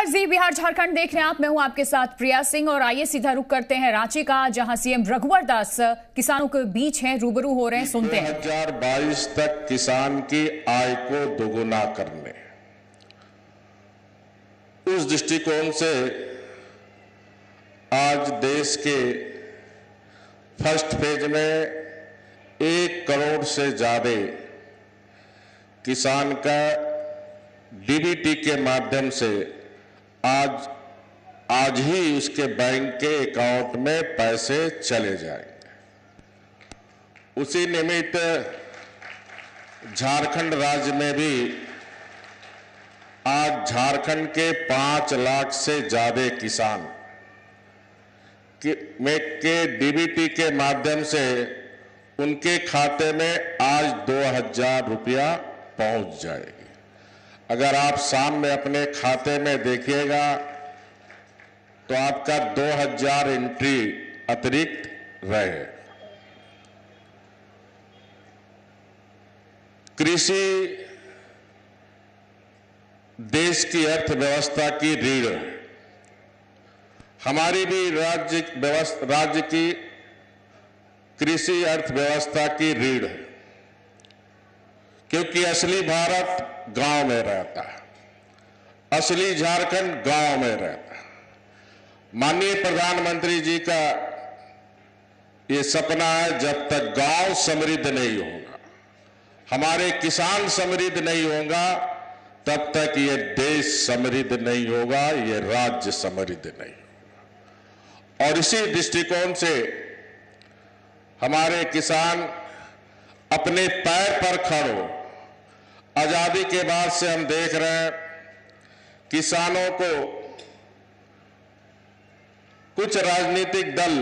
जी बिहार झारखंड देख रहे हैं आप। मैं हूं आपके साथ प्रिया सिंह और आइए सीधा रुख करते हैं रांची का, जहां सीएम रघुवर दास किसानों के बीच हैं, रूबरू हो रहे हैं। सुनते हैं। 2022 तक किसान की आय को दोगुना करने, उस दृष्टिकोण से आज देश के फर्स्ट फेज में 1 करोड़ से ज्यादा किसान का डीबीटी के माध्यम से आज ही उसके बैंक के अकाउंट में पैसे चले जाएंगे। उसी निमित्त झारखंड राज्य में भी आज झारखंड के 5 लाख से ज्यादा किसान के डीबीटी के माध्यम से उनके खाते में आज 2000 रुपया पहुंच जाएगी। अगर आप शाम में अपने खाते में देखिएगा तो आपका 2000 एंट्री अतिरिक्त रहे। कृषि देश की अर्थव्यवस्था की रीढ़ है। हमारी भी राज्य की कृषि अर्थव्यवस्था की रीढ़ है, क्योंकि असली भारत गांव में रहता है, असली झारखंड गांव में रहता है। माननीय प्रधानमंत्री जी का ये सपना है, जब तक गांव समृद्ध नहीं होगा, हमारे किसान समृद्ध नहीं होगा, तब तक ये देश समृद्ध नहीं होगा, ये राज्य समृद्ध नहीं होगा। और इसी दृष्टिकोण से हमारे किसान अपने पैर पर खड़े हो। आजादी के बाद से हम देख रहे हैं किसानों को कुछ राजनीतिक दल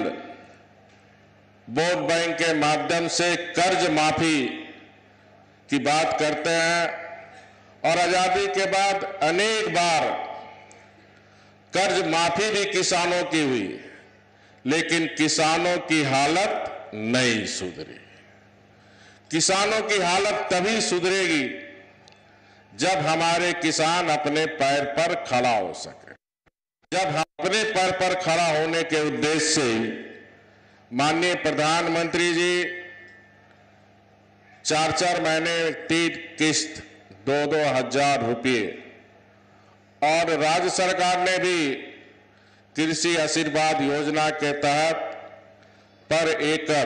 वोट बैंक के माध्यम से कर्ज माफी की बात करते हैं, और आजादी के बाद अनेक बार कर्ज माफी भी किसानों की हुई, लेकिन किसानों की हालत नहीं सुधरी। किसानों की हालत तभी सुधरेगी जब हमारे किसान अपने पैर पर खड़ा हो सके। जब हम अपने पैर पर खड़ा होने के उद्देश्य से माननीय प्रधानमंत्री जी 4-4 महीने 3 किस्त 2-2 हजार रुपये, और राज्य सरकार ने भी कृषि आशीर्वाद योजना के तहत पर एकड़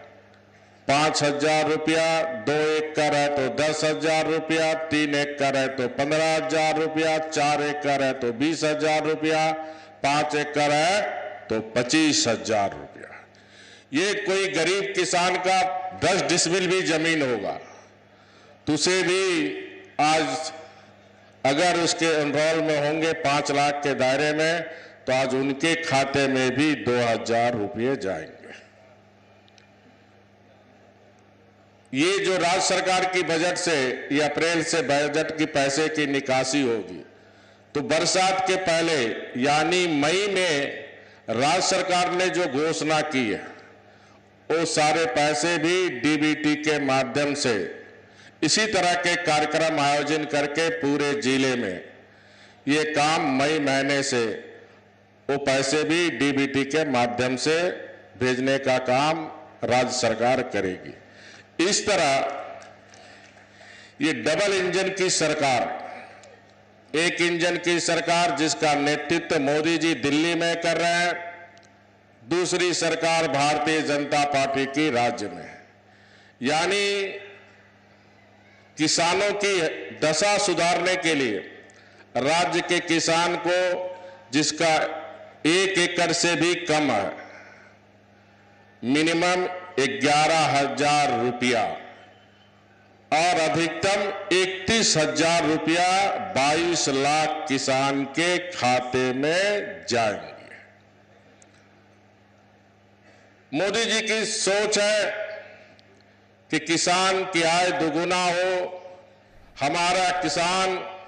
5000 रुपया, 2 एकड़ है तो 10,000 रुपया, 3 एकड़ है तो 15,000 रुपया, 4 एकड़ है तो 20,000 रुपया, 5 एकड़ है तो 25,000 रुपया। ये कोई गरीब किसान का 10 डिसमिल भी जमीन होगा तो उसे भी आज अगर उसके एनरोल में होंगे 5 लाख के दायरे में, तो आज उनके खाते में भी 2000 रुपये जाएंगे। ये जो राज्य सरकार की बजट से, ये अप्रैल से बजट की पैसे की निकासी होगी, तो बरसात के पहले यानी मई में राज्य सरकार ने जो घोषणा की है, वो सारे पैसे भी डीबीटी के माध्यम से इसी तरह के कार्यक्रम आयोजन करके पूरे जिले में ये काम मई महीने से वो पैसे भी डीबीटी के माध्यम से भेजने का काम राज्य सरकार करेगी। इस तरह ये डबल इंजन की सरकार, एक इंजन की सरकार जिसका नेतृत्व मोदी जी दिल्ली में कर रहे हैं, दूसरी सरकार भारतीय जनता पार्टी की राज्य में है। यानी किसानों की दशा सुधारने के लिए राज्य के किसान को, जिसका 1 एकड़ से भी कम है, मिनिमम 11,000 रुपया और अधिकतम 31,000 रुपया 22 लाख किसान के खाते में जाएंगे। मोदी जी की सोच है कि किसान की आय दोगुना हो, हमारा किसान